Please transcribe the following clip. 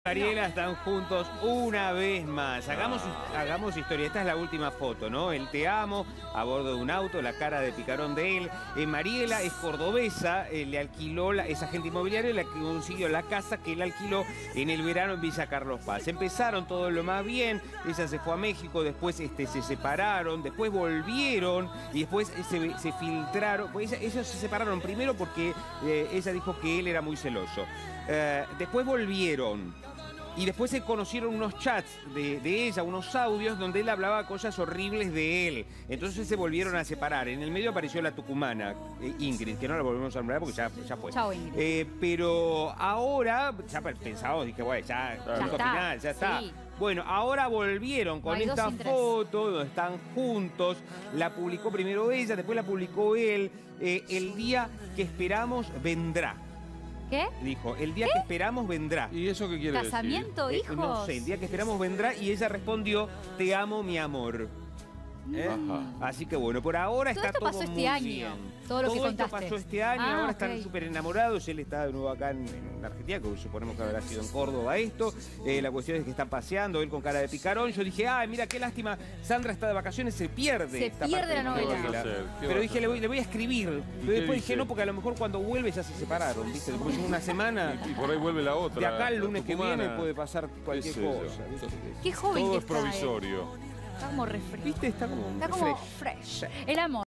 Mariela están juntos una vez más. Hagamos historia. Esta es la última foto, ¿no? El te amo a bordo de un auto, la cara de picarón de él. Mariela es cordobesa, le alquiló, es agente inmobiliario, le consiguió la casa que él alquiló en el verano en Villa Carlos Paz. Empezaron todo lo más bien, ella se fue a México, después se separaron, después volvieron y después se filtraron. Pues ellos se separaron primero porque ella dijo que él era muy celoso. Después volvieron. Y después se conocieron unos chats de ella, unos audios donde él hablaba cosas horribles de él. Entonces se volvieron a separar. En el medio apareció la tucumana, Ingrid, que no la volvemos a nombrar porque ya fue. Chao, Ingrid. Pero ahora, ya pensábamos, dije, bueno, ya final, ya está. Sí. Bueno, ahora volvieron con esta foto donde están juntos. La publicó primero ella, después la publicó él. El día que esperamos vendrá. ¿Qué? Dijo, el día que esperamos vendrá. ¿Y eso qué quiere decir? ¿Casamiento, hijos? No sé, el día que esperamos vendrá y ella respondió, te amo, mi amor. Ajá. Así que bueno, por ahora Todo está esto todo pasó este muy año, bien. todo lo que esto contaste. pasó este año, ahora ok. están súper enamorados. Él está de nuevo acá en Argentina, que suponemos que habrá sido en Córdoba esto. La cuestión es que están paseando, él con cara de picarón. Yo dije, ay, mira qué lástima, Sandra está de vacaciones, se pierde. Se esta pierde parte la de novela. Pero dije, le voy a escribir. Pero después dije, dice? no, porque a lo mejor cuando vuelve ya se separaron, ¿viste? Después de una semana. Y por ahí vuelve la otra. De acá al lunes que tucumana. viene puede pasar cualquier ¿Qué sé yo? cosa. ¿Viste? Qué joven Todo que es está, provisorio. Está como refresco. ¿Viste? Está como Está como fresh. El amor.